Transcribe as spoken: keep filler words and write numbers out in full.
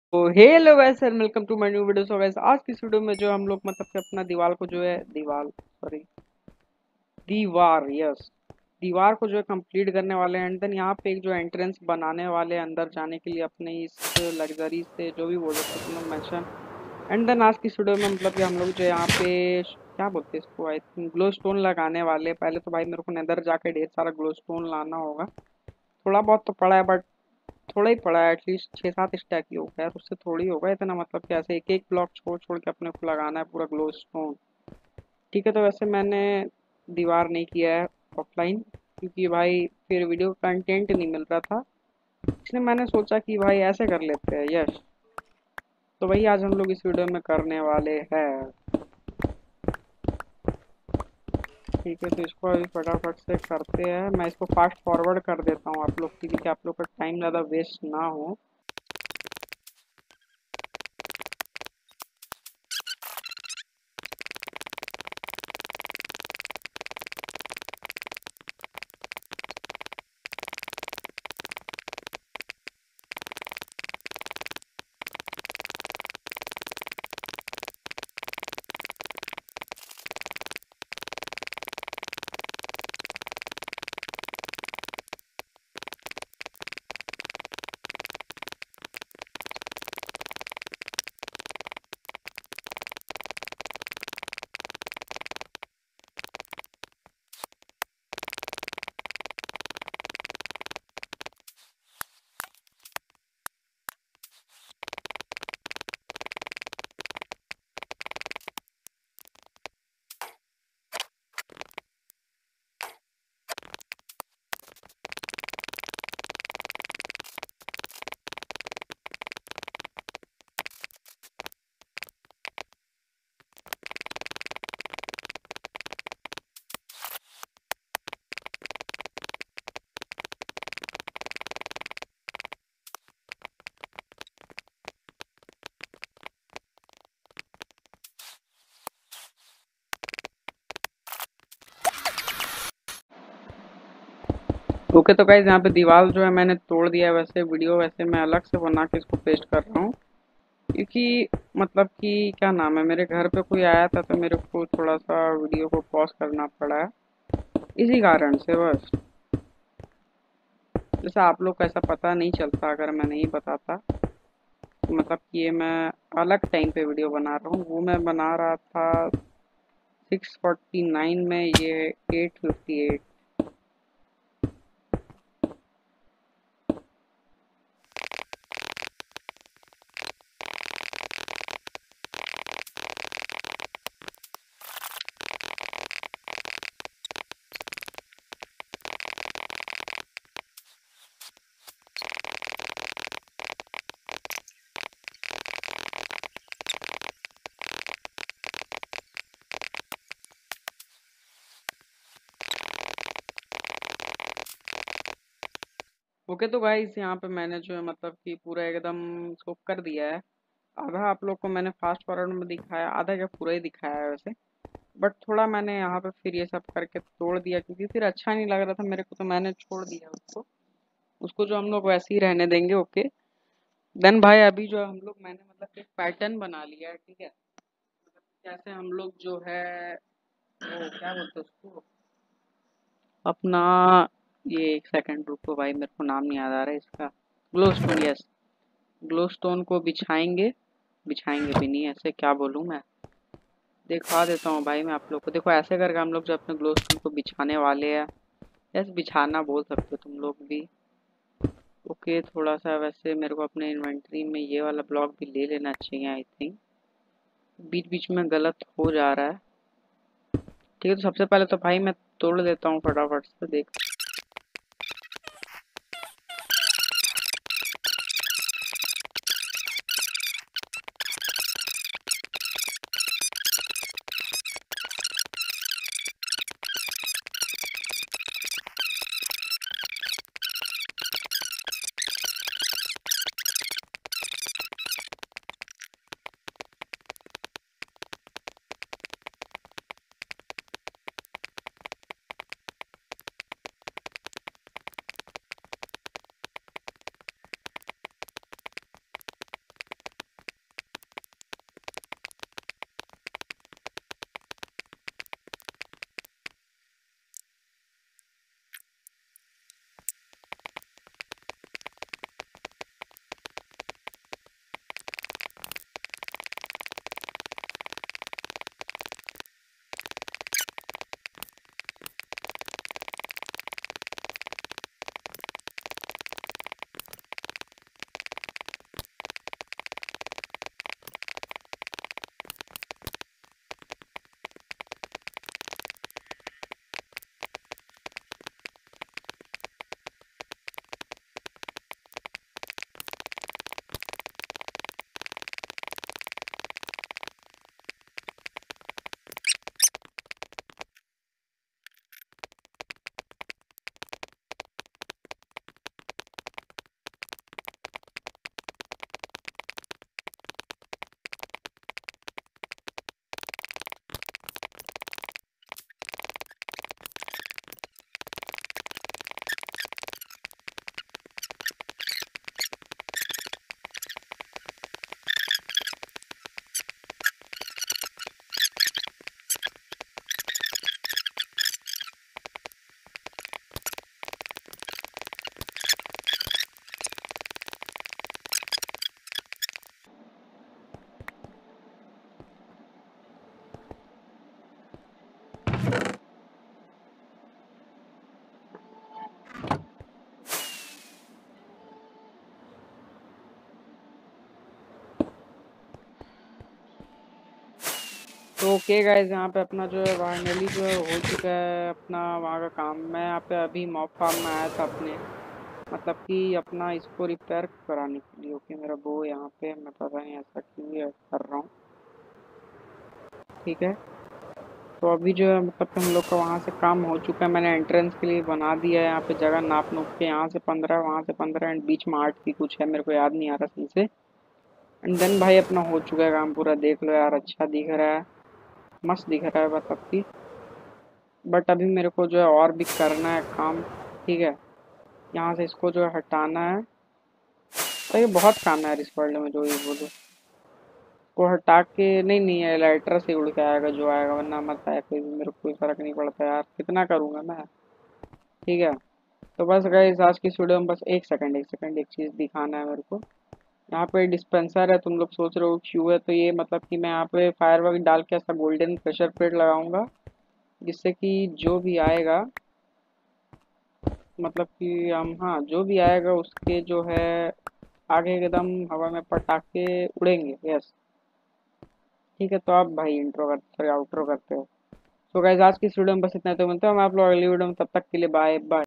तो hello guys and welcome to my new video. So guys आज की इस वीडियो में जो हम लोग मतलब कि अपना दीवार को जो है दीवार सॉरी दीवार यस दीवार को जो है कंप्लीट करने वाले हैं। एंड देन यहाँ पे एक जो एंट्रेंस बनाने वाले हैं अंदर जाने के लिए अपने इस लग्जरी से जो भी बोल सकते हो तुम लोग मेंशन। एंड देन आज की इस वीडियो में मतलब कि हम लोग जो यहाँ पे क्या बोलते हैं इसको, आई थिंक ग्लो स्टोन लगाने वाले हैं। पहले तो भाई मेरे को नेदर जाके ढेर सारा ग्लो स्टोन लाना होगा। थोड़ा बहुत तो पड़ा है बट थोड़ा ही पड़ा है, एटलीस्ट छः सात स्टैक ही होगा यार, उससे थोड़ी होगा इतना। मतलब कि ऐसे एक एक ब्लॉक छोड़ छोड़ के अपने को लगाना है पूरा ग्लो स्टोन। ठीक है, तो वैसे मैंने दीवार नहीं किया है ऑफलाइन क्योंकि भाई फिर वीडियो कंटेंट नहीं मिल रहा था, इसलिए मैंने सोचा कि भाई ऐसे कर लेते हैं। यस, तो वही आज हम लोग इस वीडियो में करने वाले हैं। ठीक है, तो इसको अभी फटाफट से करते हैं। मैं इसको फास्ट फॉरवर्ड कर देता हूँ आप लोग के लिए कि आप लोग का टाइम ज़्यादा वेस्ट ना हो। ओके, तो गाइज यहाँ पे दीवार जो है मैंने तोड़ दिया है। वैसे वीडियो वैसे मैं अलग से बना के इसको पेस्ट कर रहा हूँ क्योंकि मतलब कि क्या नाम है, मेरे घर पे कोई आया था तो मेरे को थोड़ा सा वीडियो को पॉज करना पड़ा है इसी कारण से बस। जैसे आप लोग को ऐसा पता नहीं चलता अगर मैं नहीं बताता। तो मतलब कि ये मैं अलग टाइम पे वीडियो बना रहा हूँ, वो मैं बना रहा था सिक्स फोर्टी नाइन में, ये एट फिफ्टी एट। ओके, तो गाइस यहाँ पे मैंने जो है मतलब कि पूरा एकदम इसको कर दिया है। आधा आप लोग को मैंने फास्ट फॉरवर्ड में दिखाया, आधा क्या पूरा ही दिखाया है वैसे। बट थोड़ा मैंने यहाँ पे फिर ये सब करके तोड़ दिया क्योंकि फिर अच्छा नहीं लग रहा था मेरे को, तो मैंने छोड़ दिया उसको। उसको जो हम लोग वैसे ही रहने देंगे। ओके, देन भाई अभी जो हम लोग मैंने मतलब एक पैटर्न बना लिया है। ठीक है, मतलब कैसे हम लोग जो है वो क्या बोलते हैं उसको अपना, ये एक सेकंड रुको भाई, मेरे को नाम नहीं याद आ रहा है इसका। Glow stone, yes, glow stone को बिछाएंगे। बिछाएंगे भी नहीं, ऐसे क्या बोलूँ मैं, दिखा देता हूँ भाई मैं आप लोग को। देखो ऐसे करके हम लोग जो अपने ग्लो स्टोन को बिछाने वाले हैं। यस, बिछाना बोल सकते हो तुम लोग भी। ओके, थोड़ा सा वैसे मेरे को अपने इन्वेंटरी में ये वाला ब्लॉक भी ले लेना चाहिए आई थिंक, बीच बीच में गलत हो जा रहा है। ठीक है, तो सबसे पहले तो भाई मैं तोड़ देता हूँ फटाफट से, देख। तो ओके गाइज, यहाँ पे अपना जो है फाइनली जो है हो चुका है अपना वहाँ का काम। मैं यहाँ पे अभी मॉब फार्म में आया था अपने, मतलब कि अपना इसको रिपेयर कराने के लिए। ओके, मेरा वो यहाँ पे, मैं पता नहीं ऐसा क्यों ये कर रहा हूँ। ठीक है, तो अभी जो है मतलब कि हम लोग का वहाँ से काम हो चुका है। मैंने एंट्रेंस के लिए बना दिया है यहाँ पे जगह नाप नूप के, यहाँ से पंद्रह, वहाँ से पंद्रह, एंड बीच में आठ की कुछ है, मेरे को याद नहीं आ रहा सही से। एंड देन भाई अपना हो चुका है काम पूरा, देख लो यार, अच्छा दिख रहा है, मस्त दिख रहा है मतलब कि। बट अभी मेरे को जो है और भी करना है काम। ठीक है, यहाँ से इसको जो है हटाना है। तो ये बहुत काम है यार इस वर्ल्ड में, जो ये बोलो को हटा के, नहीं नहीं है लाइटर से उड़ के आएगा जो आएगा, वरना मत आया कोई भी, मेरे को कोई फर्क नहीं पड़ता यार, कितना करूँगा मैं। ठीक है, तो बस गाइस आज की इस वीडियो में बस एक सेकंड एक सेकंड एक चीज़ दिखाना है मेरे को। यहाँ पे डिस्पेंसर है, तुम लोग सोच रहे हो क्यों है, तो ये मतलब कि मैं यहाँ पे फायरवर्क डाल के ऐसा गोल्डन प्रेशर प्लेट लगाऊंगा, जिससे कि जो भी आएगा, मतलब कि हम, हाँ जो भी आएगा उसके जो है आगे एकदम हवा में पटाखे उड़ेंगे। यस, ठीक है, तो आप भाई इंट्रो करते, सॉरी आउट्रो करते हो। तो गाइस आज की इस वीडियो में बस इतना, तो मिलते हैं हम आप लोग अगली वीडियो में, तब तक के लिए बाय बाय।